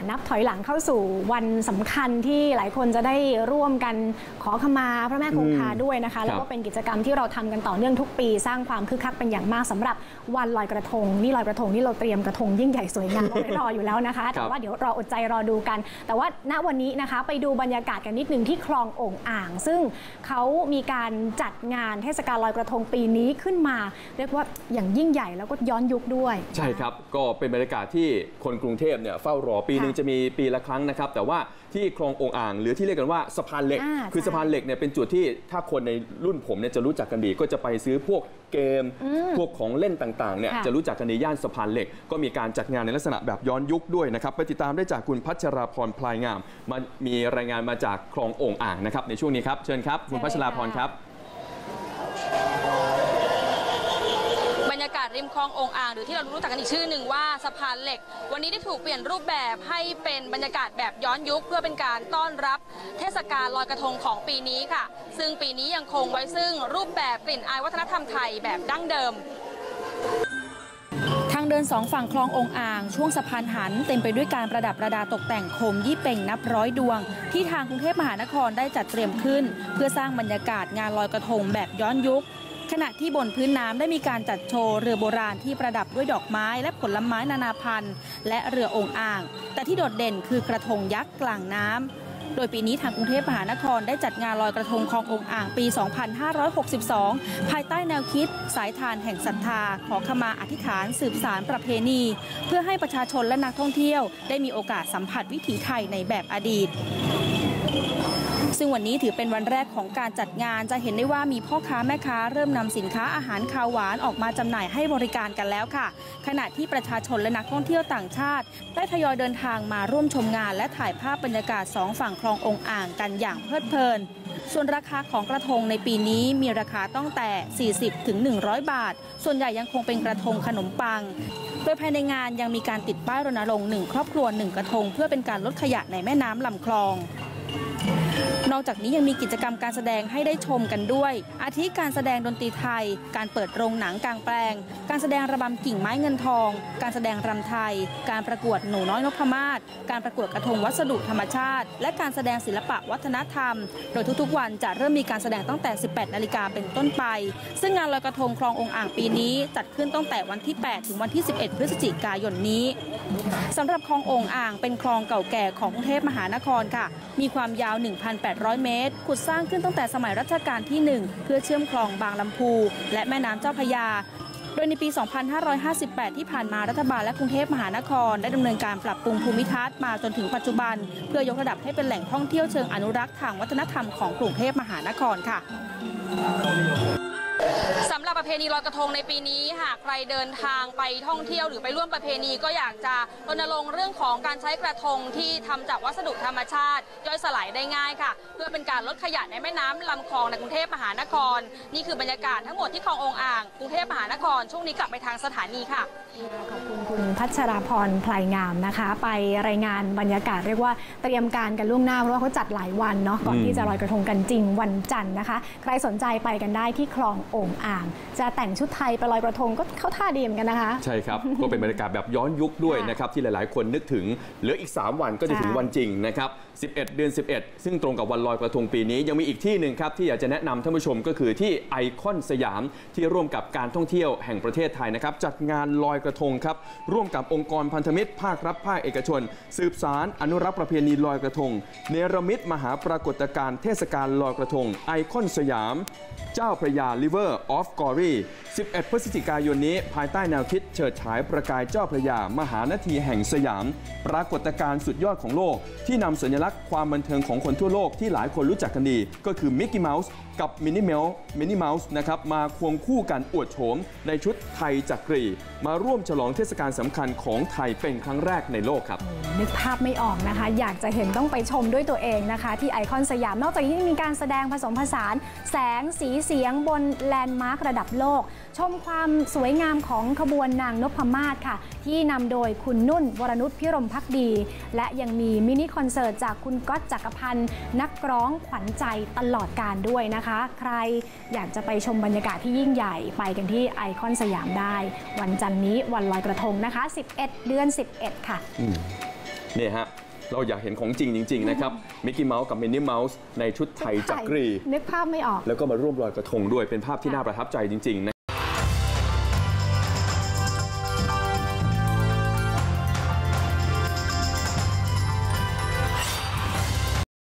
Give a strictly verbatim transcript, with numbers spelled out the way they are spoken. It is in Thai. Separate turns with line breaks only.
นับถอยหลังเข้าสู่วันสำคัญที่หลายคนจะได้ร่วมกันขอขมาพระแม่คงคาด้วยนะคะแล้วก็เป็นกิจกรรมที่เราทำกันต่อเนื่องทุกปีสร้างความคึกคักเป็นอย่างมากสำหรับวันลอยกระทงนี่ลอยกระทงนี่เราเตรียมกระทงยิ่งใหญ่สวยงามไว้รออยู่แล้วนะคะแต่ว่าเดี๋ยวรออดใจรอดูกันแต่ว่าณวันนี้นะคะไปดูบรรยากาศกันนิดนึงที่คลองโอ่งอ่างซึ่งเขามีการจัดงานเทศกาลลอยกระทงปีนี้ขึ้นมาเรียกว่าอย่างยิ่งใหญ่แล้วก็ย้อนยุคด้วย
ใช่ครับก็เป็นบรรยากาศที่คนกรุงเทพเนี่ยเฝ้ารอปีนึงจะมีปีละครั้งนะครับแต่ว่าที่คลองโอ่งอ่างหรือที่เรียกกันว่าสะพานเหล็กคือสะพานเหล็กเนี่ยเป็นจุดที่ถ้าคนในรุ่นผมเนี่ยจะรู้จักกันดีก็จะไปซื้อพวกเกมพวกของเล่นต่างๆเนี่ยจะรู้จักกันในย่านสะพานเหล็กก็มีการจัดงานในลักษณะแบบย้อนยุคด้วยนะครับไปติดตามได้จากคุณพัชราพรพลายงามมามีรายงานมาจากคลองโอ่งอ่างนะครับในช่วงนี้ครับเชิญครับคุณพัชราพรครับ
บรรยากาศริมคลองโอ่งอ่างหรือที่เรารู้จักกันอีกชื่อหนึ่งว่าสะพานเหล็กวันนี้ได้ถูกเปลี่ยนรูปแบบให้เป็นบรรยากาศแบบย้อนยุคเพื่อเป็นการต้อนรับเทศกาลลอยกระทงของปีนี้ค่ะซึ่งปีนี้ยังคงไว้ซึ่งรูปแบบกลิ่นอายวัฒนธรรมไทยแบบดั้งเดิมทางเดินสองฝั่งคลองโอ่งอ่างช่วงสะพานหันเต็มไปด้วยการประดับประดาตกแต่งโคมยี่เป่งนับร้อยดวงที่ทางกรุงเทพมหานครได้จัดเตรียมขึ้นเพื่อสร้างบรรยากาศงานลอยกระทงแบบย้อนยุคขณะที่บนพื้นน้ำได้มีการจัดโชว์เรือโบราณที่ประดับด้วยดอกไม้และผลไม้นานาพันธุ์และเรือโอ่งอ่างแต่ที่โดดเด่นคือกระทงยักษ์กลางน้ำโดยปีนี้ทางกรุงเทพมหานครได้จัดงานลอยกระทงคลองโอ่งอ่างปี สองพันห้าร้อยหกสิบสอง ภายใต้แนวคิดสายทานแห่งศรัทธาขอขมาอธิษฐานสืบสานประเพณีเพื่อให้ประชาชนและนักท่องเที่ยวได้มีโอกาสสัมผัสวิถีไทยในแบบอดีตซึ่งวันนี้ถือเป็นวันแรกของการจัดงานจะเห็นได้ว่ามีพ่อค้าแม่ค้าเริ่มนำสินค้าอาหารคาวหวานออกมาจำหน่ายให้บริการกันแล้วค่ะขณะที่ประชาชนและนักท่องเที่ยวต่างชาติได้ทยอยเดินทางมาร่วมชมงานและถ่ายภาพบรรยากาศสองฝั่งคลองโอ่งอ่างกันอย่างเพลิดเพลินส่วนราคาของกระทงในปีนี้มีราคาตั้งแต่ สี่สิบถึงหนึ่งร้อย บาทส่วนใหญ่ยังคงเป็นกระทงขนมปังโดยภายในงานยังมีการติดป้ายรณรงค์หนึ่งครอบครัวหนึ่งกระทงเพื่อเป็นการลดขยะในแม่น้ำลำคลองนอกจากนี้ยังมีกิจกรรมการแสดงให้ได้ชมกันด้วยอาทิการแสดงดนตรีไทยการเปิดโรงหนังกลางแปลงการแสดงระบำกิ่งไม้เงินทองการแสดงรำไทยการประกวดหนูน้อยนพมาศการประกวดกระทงวัสดุธรรมชาติและการแสดงศิลปะวัฒนธรรมโดยทุกๆวันจะเริ่มมีการแสดงตั้งแต่ สิบแปดนาฬิกาเป็นต้นไปซึ่งงานลอยกระทงคลองโอ่งอ่างปีนี้จัดขึ้นตั้งแต่วันที่แปดถึงวันที่สิบเอ็ดพฤศจิกายนนี้สำหรับคลองโอ่งอ่างเป็นคลองเก่าแก่ของกรุงเทพมหานครค่ะมีความยาว หนึ่งพันแปดร้อย เมตรขุดสร้างขึ้นตั้งแต่สมัยรัชกาลที่หนึ่งเพื่อเชื่อมคลองบางลำพูและแม่น้ำเจ้าพระยาโดยในปี สองพันห้าร้อยห้าสิบแปด ที่ผ่านมารัฐบาลและกรุงเทพมหานครได้ดำเนินการปรับปรุงภูมิทัศน์มาจนถึงปัจจุบันเพื่อยกระดับให้เป็นแหล่งท่องเที่ยวเชิงอนุรักษ์ทางวัฒนธรรมของกรุงเทพมหานครค่ะสำหรับประเพณีลอยกระทงในปีนี้หากใครเดินทางไปท่องเที่ยวหรือไปร่วมประเพณีก็อยากจะรณรงค์เรื่องของการใช้กระทงที่ทำจากวัสดุธรรมชาติย่อยสลายได้ง่ายค่ะเพื่อเป็นการลดขยะในแม่น้ำลำคลองในกรุงเทพมหานครนี่คือบรรยากาศทั้งหมดที่คลองโอ่งอ่างกรุงเทพมหานครช่วงนี้กลับไปทางสถานีค่ะ
ขอบคุณคุณพัชราพรพลายงามนะคะไปรายงานบรรยากาศเรียกว่าเตรียมการกันล่วงหน้าเพราะว่าเขาจัดหลายวันเนาะก่อนที่จะลอยกระทงกันจริงวันจันทร์นะคะใครสนใจไปกันได้ที่คลองโอ่งอ่างจะแต่งชุดไทยไปลอยกระทงก็เข้าท่าดีเหมือนกันนะคะ
ใช่ครับ ก็เป็นบรรยากาศแบบย้อนยุคด้วยนะครับที่หลายๆคนนึกถึงเหลืออีกสามวันก็จะถึงวันจริงนะครับสิบเอ็ดเดือนสิบเอ็ดซึ่งตรงกับวันลอยกระทงปีนี้ยังมีอีกที่หนึ่งครับที่อยากจะแนะนำท่านผู้ชมก็คือที่ไอคอนสยามที่ร่วมกับการท่องเที่ยวแห่งประเทศไทยนะครับจัดงานลอยกระทงครับร่วมกับองค์กรพันธมิตรภาครัฐภาคเอกชนสืบสารอนุรักษ์ประเพณีลอยกระทงเนรมิตมหาปรากฏการณ์เทศกาลลอยกระทงไอคอนสยามเจ้าพระยา River of Glory สิบเอ็ด พฤศจิกายนนี้ภายใต้แนวคิดเฉิดฉายประกายเจ้าพระยามหานาทีแห่งสยามปรากฏการณ์สุดยอดของโลกที่นำสัญลักษณ์ความบันเทิงของคนทั่วโลกที่หลายคนรู้จักกันดีก็คือมิกกี้เมาส์กับมินิเมลมินิเมาส์นะครับมาควงคู่กันอวดโฉมในชุดไทยจักรีมาร่วมฉลองเทศกาลสำคัญของไทยเป็นครั้งแรกในโลกครับ
นึกภาพไม่ออกนะคะอยากจะเห็นต้องไปชมด้วยตัวเองนะคะที่ไอคอนสยามนอกจากนี้มีการแสดงผสมผสานแสงสีเสียงบนแลนด์มาร์คระดับโลกชมความสวยงามของขบวนนางนพมาศค่ะที่นำโดยคุณนุ่นวรนุชพิรมภักดีและยังมีมินิคอนเสิร์ตจากคุณก๊อตจักรพันธ์นักร้องขวัญใจตลอดกาลด้วยนะคะใครอยากจะไปชมบรรยากาศที่ยิ่งใหญ่ไปกันที่ไอคอนสยามได้วันจันทร์นี้วันลอยกระทงนะคะสิบเอ็ดเดือนสิบเอ็ดค่ะ
นี่ฮะเราอยากเห็นของจริงจริงๆนะครับมิกกี้เมาส์กับมินนี่เมาส์ในชุดไทยจักรี
นึกภาพไม่ออก
แล้วก็มาร่วมลอยกระทงด้วยเป็นภาพที่น่าประทับใจจริงๆ